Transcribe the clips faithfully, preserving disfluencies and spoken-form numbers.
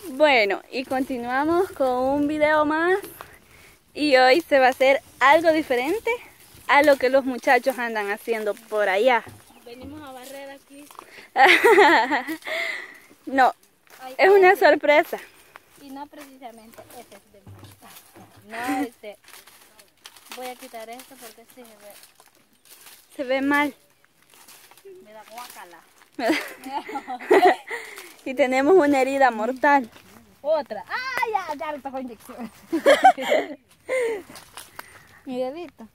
Bueno, y continuamos con un video más. Y hoy se va a hacer algo diferente a lo que los muchachos andan haciendo por allá. Venimos a barrer aquí. No, Ay, es una sorpresa. Y no precisamente este es de mí. No, este. Voy a quitar esto porque sí se ve. Se ve mal. Me da guacala. Y tenemos una herida mortal. Otra. ¡Ah, ya! Ya le tocó inyección. Mi dedito.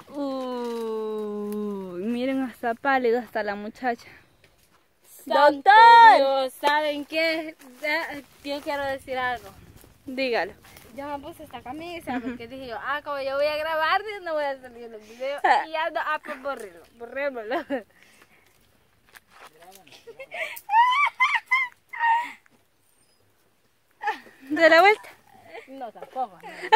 Uy, miren, hasta pálido está la muchacha. ¡Santo ¡Doctor! Dios! ¿Saben qué? Yo quiero decir algo. Dígalo. Yo me puse esta camisa porque dije yo, ah, como yo voy a grabar, no voy a salir en el video. Y ando, ah, pues borrélo, borrémoslo. ¿De la vuelta? No, tampoco.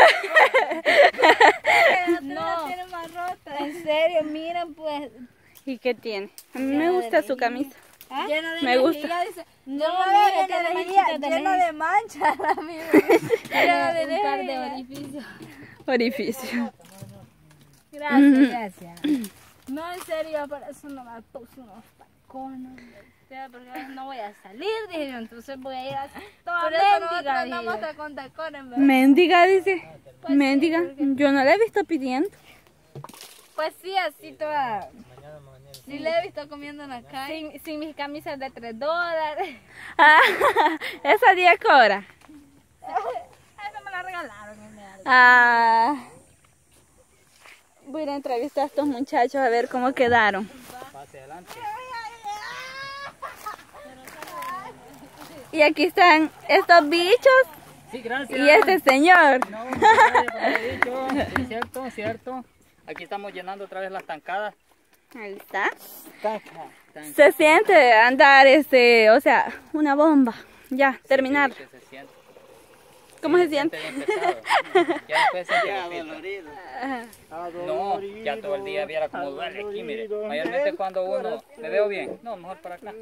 No, no, tiene más rota. En serio, miren pues. ¿Y qué tiene? A mí me gusta su camisa. ¿Ah? Lleno de Me gusta. lejía, dice, No, no, no, mira, lleno tiene de manchitas lejía, de lleno lejía. de manchas, amigo. Lleno de un par de lejía. orificios. Orificio. Gracias, Mm. gracias. No, en serio, por eso no me puse unos tacones. Porque no voy a salir, dije yo, entonces voy a ir a toda Por eso nosotros mendiga, dije andamos yo. con tacones, ¿verdad? Mendiga, dice. Pues sí, Mendiga. porque- Yo no la he visto pidiendo. Pues sí, así toda. Sí le he visto comiendo en la calle. Sin, sin mis camisas de tres dólares. Ah, esa diez cobra. Eso me la regalaron. en mi alma. Ah, voy a ir a entrevistar a estos muchachos a ver cómo quedaron. Pase adelante. Y aquí están estos bichos Sí, gracias. y este señor. No, muchas gracias por haber dicho. Sí, cierto, cierto. Aquí estamos llenando otra vez las tancadas. Ahí está. Tanca, tanca. Se siente andar, este, o sea, una bomba. Ya, terminar. Sí, que se siente. ¿Cómo se Se siente? bien pesado. Ya después se siente poquito. No, ya todo el día viera cómo duele aquí, mire. Mayormente cuando uno... ¿Me veo bien? No, mejor para acá.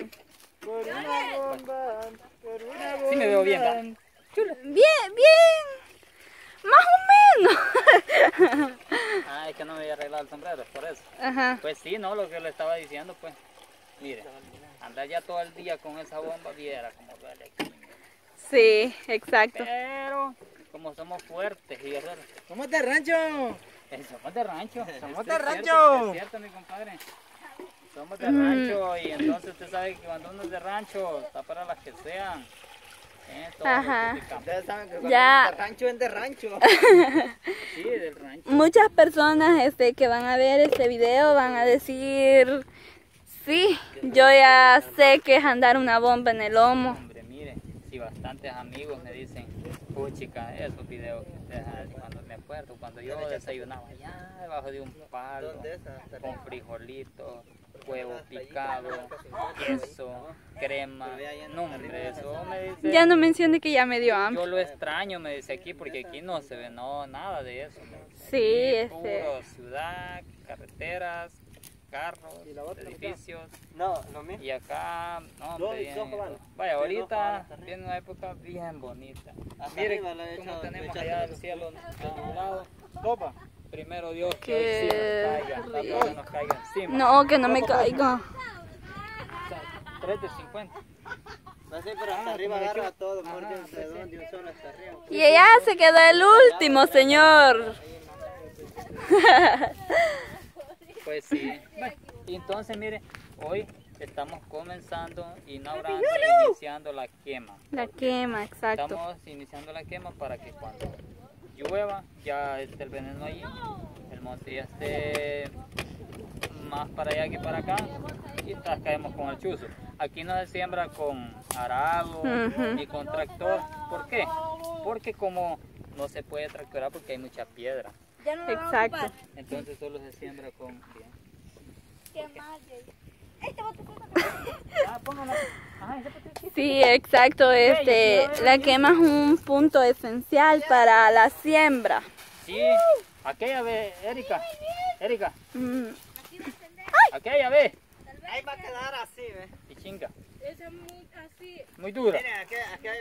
Sí me veo bien, ¿verdad? Bien, bien. Más o menos. Ah, es que no me había arreglado el sombrero, por eso. Ajá. Pues sí, no, lo que le estaba diciendo, pues. Mire, andar ya todo el día con esa bomba, viera cómo duele aquí. Sí, exacto. Pero, como somos fuertes y guerreros. ¡Somos de rancho! Eh, somos de rancho. Somos Eso de es rancho. Cierto, es cierto, mi compadre. Somos de Mm. rancho y entonces usted sabe que cuando uno es de rancho está para las que sean. Eh, todo Ajá. lo que campo. Ustedes saben que cuando Ya. es de rancho es de rancho. Sí, del rancho. Muchas personas este, que van a ver este video van a decir, sí, yo ya sé que es andar una bomba en el lomo. Hombre, mire, si bastantes amigos me dicen, puchica, esos videos que ustedes hacen, cuando me acuerdo, cuando yo desayunaba allá debajo de un palo, con frijolitos, huevo picado, queso, crema, no hombre, eso me dice, Ya no mencione que ya me dio hambre. yo lo extraño, me dice aquí, porque aquí no se ve no, nada de eso. me dice. Sí, Aquí este. puro ciudad, carreteras, carros, edificios. No, lo mismo. Y acá, no, Dos, hombre, bien, dos cabanas. vaya, Sí, dos ahorita cabanas también. viene una época bien bonita. Hasta Mire arriba le he cómo echado- le he tenemos echado allá todo. el cielo nublado. Topa. Primero Dios que Qué hoy sí nos caiga, tal vez rico. que nos caiga encima. No, que no me caiga. tres de cincuenta. No sé, pero hasta Ah, arriba como le agarra echó. todo, Ajá, muerde un sí, redón sí. de un solo hasta arriba. Y ella se quedó el último, señor. Pues sí. Bueno, y entonces mire, hoy estamos comenzando, inaugurando, iniciando la quema. La quema, exacto. Estamos iniciando la quema para que cuando llueva ya esté el veneno allí, el monte ya esté más para allá que para acá y tras caemos con el chuzo. Aquí no se siembra con arado Ujú. ni con tractor. ¿Por qué? Porque como no se puede tractorar porque hay mucha piedra. Ya no me van a Exacto. ocupar. Entonces solo se siembra con... Bien. Qué mal, Jay. Este bote con Ah, póngalo. Ajá, ese pote- Sí, exacto. Este, la quema es un punto esencial para la siembra. Sí, aquella ve, Erika. Erika, Mm. aquella ve. Ahí va a quedar así, ¿ves? Y chinga. Ese es muy así. Muy dura. Miren, aquí, aquí hay,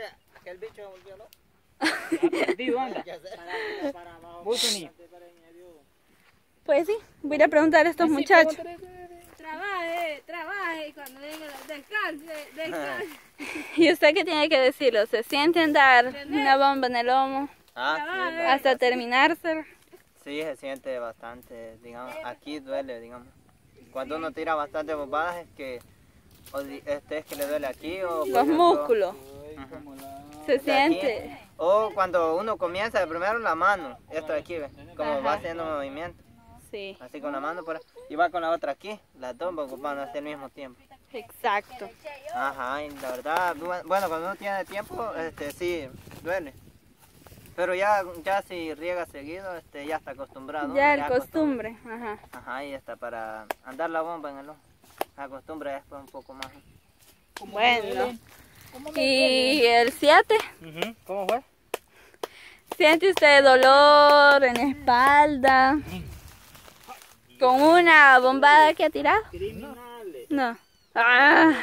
aquel bicho volvió loco. Perdido anda. Ya sé. Vos ni. Pues sí, voy a ir a preguntar a estos muchachos. Trabaje, trabaje y cuando venga descanse, descanse. ¿Y usted qué tiene que decirlo? ¿Se siente andar una bomba en el lomo Ah, sí, hasta terminarse? sí, se siente bastante, digamos, aquí duele, digamos. Cuando uno tira bastante bombadas es que, o di- este es que le duele aquí o... por Los ejemplo, músculos. Se de aquí, siente. o cuando uno comienza de primero la mano, esto de aquí, ¿ve? Como va Ajá. haciendo movimiento, Sí, así con la mano por, y va con la otra aquí, las dos van ocupando hasta el mismo tiempo. exacto. Ajá, y la verdad, bu- bueno, cuando uno tiene tiempo, este, sí, duele. Pero ya, ya si riega seguido, este, ya está acostumbrado. Ya uno el costumbre. Ajá. Ajá, y hasta para andar la bomba en el ojo. La costumbre después un poco más. Bueno. ¿Y el siete? ¿Cómo fue? ¿Siente usted dolor en la espalda? ¿Con una bombada que ha tirado? Criminales. No. Ah.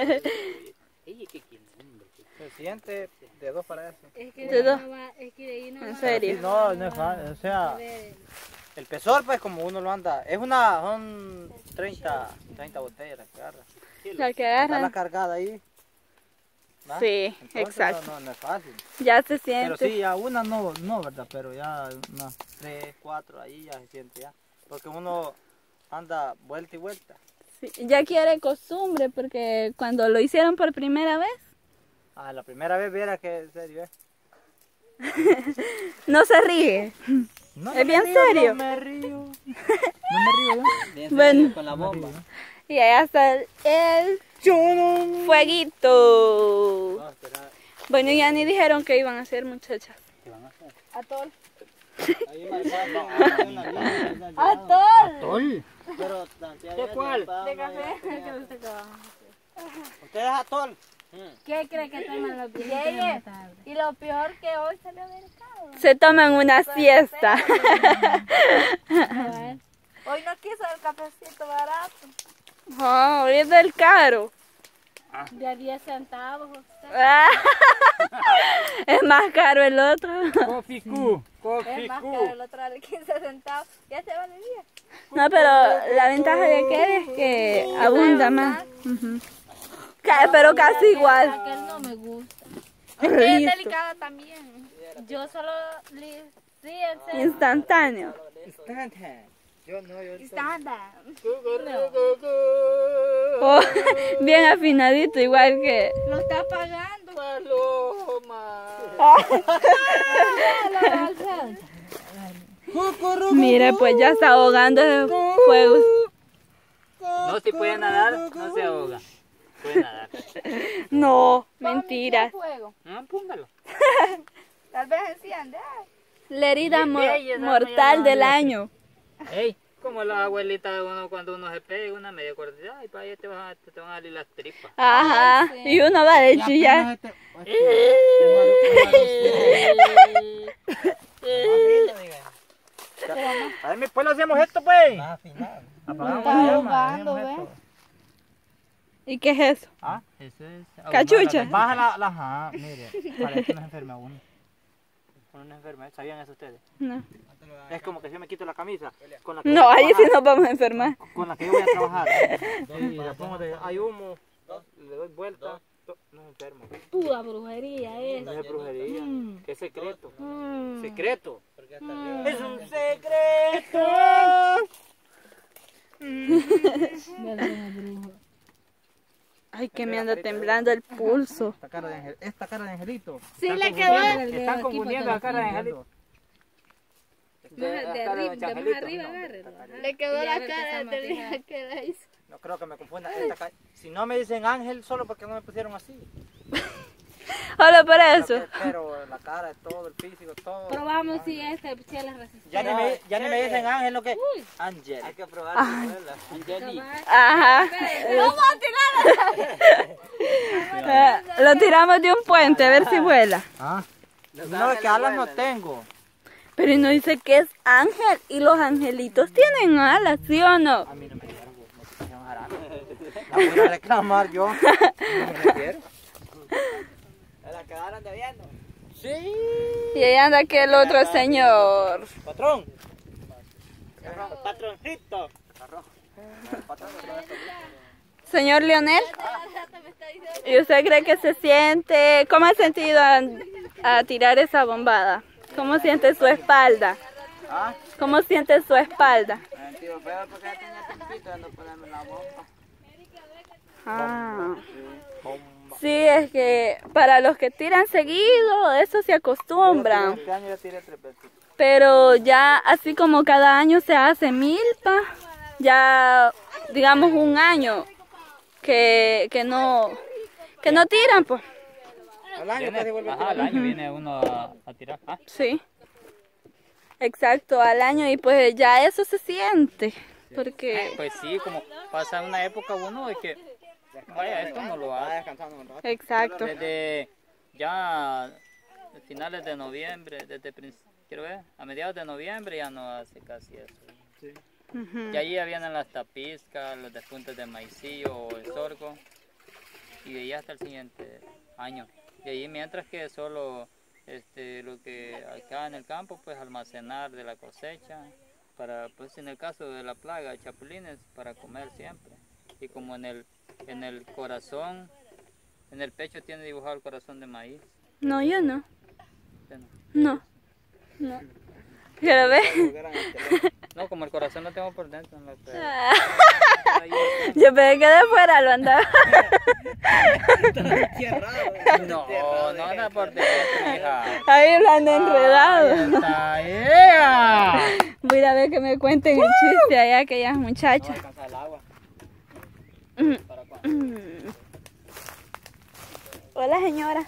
Se siente de dos para eso. Es que De de dos. ahí no va, es que de ahí no ¿En va. serio? No, no es fácil, o sea, el pesor pues como uno lo anda, es una, son treinta, treinta botellas las que agarra. La que Está la agarran. cargada ahí. ¿va? Sí, Entonces, exacto. No, no, no es fácil. Ya se Pero siente. sí, ya una no, no, ¿verdad? Pero ya unas tres, cuatro ahí ya se siente ya. Porque uno anda vuelta y vuelta. Sí, ya quiere costumbre porque cuando lo hicieron por primera vez, Ah, la primera vez viera que en serio, ¿eh? no se ríe. No, ¿Es no bien me río, serio? No me río. No me río, ¿no? Bien Bueno. serio con la bomba. Y ahí está el, el fueguito. No, espera, Bueno, ya ni dijeron que iban a hacer, muchachas. ¿Qué van a hacer? Atol. ahí marcado, una línea, una Atol. ¿Tol? pero Santiago ¿De ya cuál? estaba De mayor, café. tenía- Que no sé qué vamos a hacer. ¿Usted es atol? ¿Qué cree que toman los viejitos en la tarde? Y lo peor que hoy salió mercado. Se toman una siesta. Hoy no quiso el cafecito barato. Oh, es del caro. De a diez centavos. usted. Ah, es más caro el otro. Coffee Q. Es Coffee más Q. caro el otro vale quince centavos. Ya se vale diez. No, pero la ventaja de aquel es que abunda más. Ujú. Ca- Pero casi igual. Aquel no me gusta. Aunque es Listo. delicada también. Yo solo li- sí, en serio. Instantáneo. Yo no, yo Estándar. Oh, bien afinadito, igual que. Lo está pagando. Mire, pues ya está ahogando el fuego. No, si puede nadar, no se ahoga. Puede nadar. No, mentiras. Fuego. No, póngalo. Tal vez enciende. ay. La herida mo- Bella, esa mortal mañana del no, año. Ey, como la abuelita de uno cuando uno se pega una media corteza, ay, para allá te, vas a- te, te van a salir las tripas. Ajá. Y uno va de chillar. A ver, pues lo hacemos esto pues. más afinado. Apagamos Está la llama, ahogando, hacemos ¿ves? esto. ¿Y qué es eso? Ah, Eso es. Cachucha. baja la, la, ajá, mire, parece que no se enferma uno. Uno no se enferma, ¿sabían eso ustedes? No. Es como que si yo me quito la camisa, con la que No, voy a ahí sí trabajar, nos vamos a enfermar. con la que yo voy a trabajar. Y le pongo de, hay humo, le doy vuelta, to- no se enfermo. Pura brujería es. No es brujería, Mm. es secreto. Mm. Secreto. Porque hasta arriba. Es un secreto. Ay, que me anda temblando el pulso. Esta cara de, angel, esta cara de angelito. Sí, Están le confundiendo- quedó. Están confundiendo la cara de angelito. De, de, arriba, de más arriba, agárrelo. Le quedó la cara de arriba que la hizo. No creo que me confundan. Esta ca- si no me dicen ángel, solo porque no me pusieron así. Solo por Pero, eso. que- pero la cara, todo, el físico, todo. Probamos si este si él es resistente. Ya ni me, ya ni me dicen ángel, lo que. Ángel. Hay que probar si vuela. Angeli. Ajá. Eh, Lo tiramos de un puente a ver si vuela. Ah. Los No, es que ángeles alas no vuelan. tengo. Pero y no dice que es ángel y los angelitos tienen alas, ¿sí o no? A mí no me dijeron, no me pusieron jarabe. La voy a reclamar yo. No me quiero. Es la quedaron debiendo. Sí. Y ahí anda aquel otro señor. Patrón. Patroncito. Señor Leonel, ¿y usted cree que se siente? ¿Cómo ha sentido a, a tirar esa bombada? ¿Cómo siente su espalda? ¿Ah? ¿Cómo siente su espalda? Eh, tío, pero porque ya tenía tiempito de no ponerme la bomba. Ah. Bomba. Sí, es que para los que tiran seguido, eso se acostumbran. Este año ya tiré tres veces. Pero ya así como cada año se hace milpa, ya digamos un año que, que no que no tiran, pues. Al año Viene- casi vuelve a ajá, tirar. al año viene uno a, a tirar. Ah, Sí. Exacto, al año y pues ya eso se siente, porque pues sí, como pasa una época uno de que, vaya, esto no lo Va hace. descansando un rato. exacto. Desde ya finales de noviembre, desde prin- quiero ver, a mediados de noviembre ya no hace casi eso. Sí. Ujú. Y allí ya vienen las tapizcas, los despuntes de maicillo o el sorgo. Y de ahí hasta el siguiente año. Y ahí mientras que solo este, lo que acá en el campo, pues almacenar de la cosecha, para, pues en el caso de la plaga, chapulines, para comer siempre. Y como en el, en el corazón, en el pecho tiene dibujado el corazón de maíz. No, yo no. ¿Usted no? No. No. ¿Quiero ver? No, como el corazón lo tengo por dentro. En la Yo pensé que de fuera lo andaba. no, no anda por dentro, hija. Ahí lo ando enredado. Ahí está ella. Voy a ir a ver que me cuenten el chiste allá aquellas muchachas. Alcanza el agua. Mm. ¿Para cuándo? Mm. Hola señora.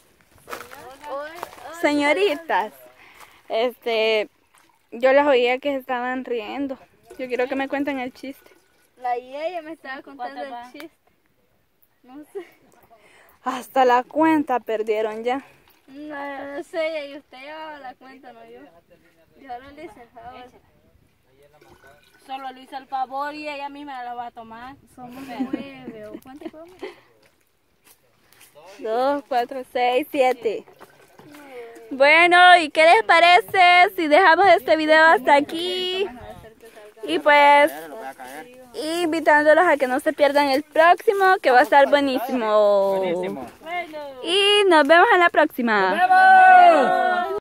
Señoritas, este, yo las oía que se estaban riendo. Yo quiero que me cuenten el chiste. La ella me estaba contando el chiste. No sé. Hasta la cuenta perdieron ya. No, no sé, y usted llevaba la cuenta, no yo. Yo solo le hice el favor. Solo le hice el favor y ella misma la va a tomar. Somos nueve. ¿O cuánto podemos? Dos, cuatro, seis, siete. Bueno, ¿y qué les parece si dejamos este video hasta aquí? Y pues, invitándolos a que no se pierdan el próximo, que va a estar buenísimo. Buenísimo. Y nos vemos en la próxima.